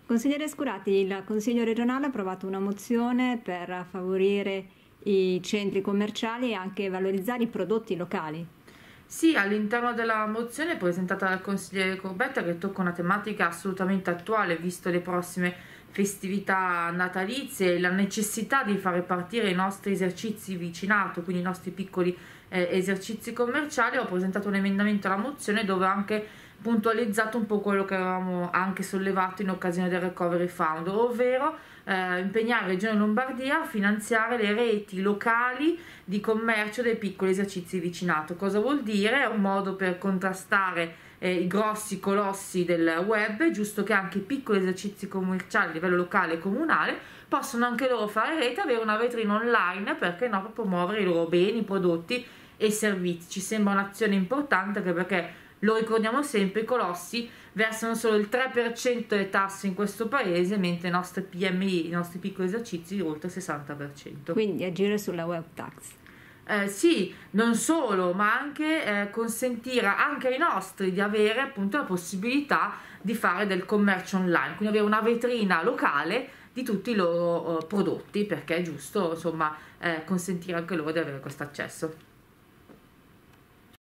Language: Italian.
Consigliere Scurati, il Consiglio regionale ha approvato una mozione per favorire i centri commerciali e anche valorizzare i prodotti locali. Sì, all'interno della mozione presentata dal consigliere Corbetta, che tocca una tematica assolutamente attuale, visto le prossime festività natalizie e la necessità di fare partire i nostri esercizi vicinato, quindi i nostri piccoli esercizi commerciali, ho presentato un emendamento alla mozione dove ho anche puntualizzato un po' quello che avevamo anche sollevato in occasione del Recovery Fund, ovvero impegnare la Regione Lombardia a finanziare le reti locali di commercio dei piccoli esercizi di vicinato. Cosa vuol dire? È un modo per contrastare i grossi colossi del web. È giusto che anche i piccoli esercizi commerciali a livello locale e comunale possono anche loro fare rete, avere una vetrina online, perché no, per promuovere i loro beni, prodotti e servizi. Ci sembra un'azione importante, anche perché lo ricordiamo sempre, i colossi versano solo il 3% delle tasse in questo paese, mentre i nostri PMI, i nostri piccoli esercizi, oltre il 60%. Quindi agire sulla web tax. Sì, non solo, ma anche consentire anche ai nostri di avere appunto la possibilità di fare del commercio online, quindi avere una vetrina locale di tutti i loro prodotti, perché è giusto, insomma, consentire anche loro di avere questo accesso.